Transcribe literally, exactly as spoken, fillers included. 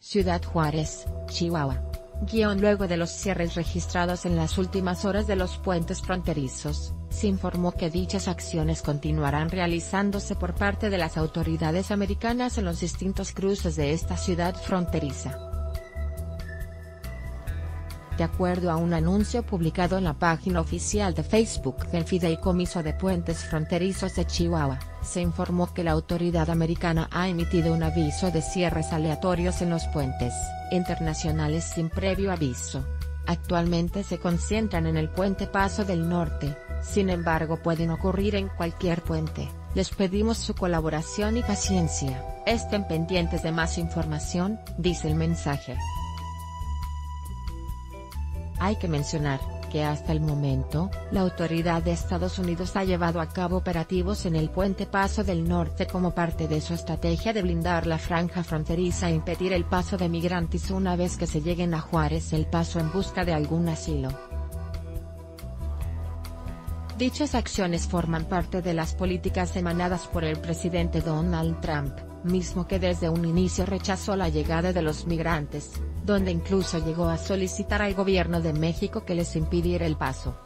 Ciudad Juárez, Chihuahua. Guión luego de los cierres registrados en las últimas horas de los puentes fronterizos, se informó que dichas acciones continuarán realizándose por parte de las autoridades americanas en los distintos cruces de esta ciudad fronteriza. De acuerdo a un anuncio publicado en la página oficial de Facebook del Fideicomiso de Puentes Fronterizos de Chihuahua, se informó que la autoridad americana ha emitido un aviso de cierres aleatorios en los puentes internacionales sin previo aviso. Actualmente se concentran en el puente Paso del Norte, sin embargo pueden ocurrir en cualquier puente. Les pedimos su colaboración y paciencia, estén pendientes de más información, dice el mensaje. Hay que mencionar, que hasta el momento, la autoridad de Estados Unidos ha llevado a cabo operativos en el puente Paso del Norte como parte de su estrategia de blindar la franja fronteriza e impedir el paso de migrantes una vez que se lleguen a Juárez El Paso en busca de algún asilo. Dichas acciones forman parte de las políticas emanadas por el presidente Donald Trump, mismo que desde un inicio rechazó la llegada de los migrantes, donde incluso llegó a solicitar al gobierno de México que les impidiera el paso.